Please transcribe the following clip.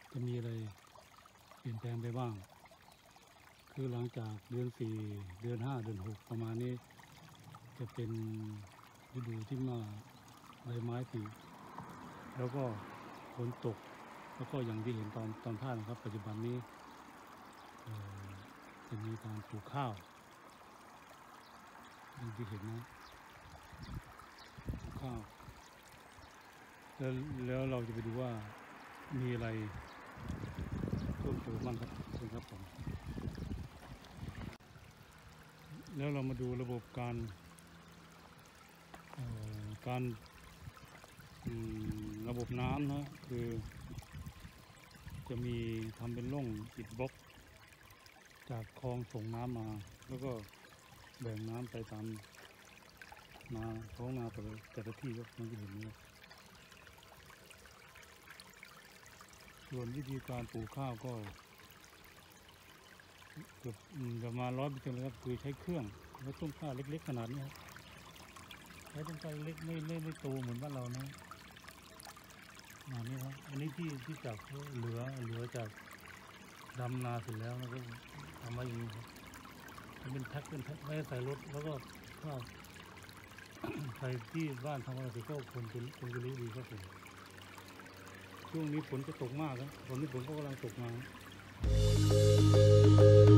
จะมีอะไรเปลี่ยนแปลงไปบ้างคือหลังจากเดือน4เดือน5เดือน6ประมาณนี้จะเป็นฤดูที่มาใบไม้ผลิแล้วก็ฝนตกแล้วก็อย่างที่เห็นตอนท่านะครับปัจจุบันนี้จะมีการปลูกข้าวอย่างที่เห็นนะปลูกข้าวแล้วเราจะไปดูว่ามีอะไรเพิ่มเติมบ้างครับเชิญครับผมแล้วเรามาดูระบบการระบบน้ำนะคือจะมีทำเป็นร่องอิฐบล็อกจากคลองส่งน้ำมาแล้วก็แบ่งน้ำไปตามนาท้องนาแต่ละที่ก็อย่างที่เห็นนี้ส่วนวิธีการปลูกข้าวก็เกือบประมาณ100%เลยครับคือใช้เครื่องแล้วต้นข้าวเล็กๆขนาดนี้ครับใช้ต้นข้าวเล็กไม่โตเหมือนบ้านเรานะนี่ครับอันนี้ที่จากเหลือจากดำนาเสร็จแล้วแล้วก็ทำมาอย่างนี้ครับเป็นแพ็คไม่ใส่รถแล้วก็ข้าวใครที่บ้านทำอะไรก็คงจะรู้ดีครับผมช่วงนี้ฝนจะตกมากครับฝนก็กำลังตกมา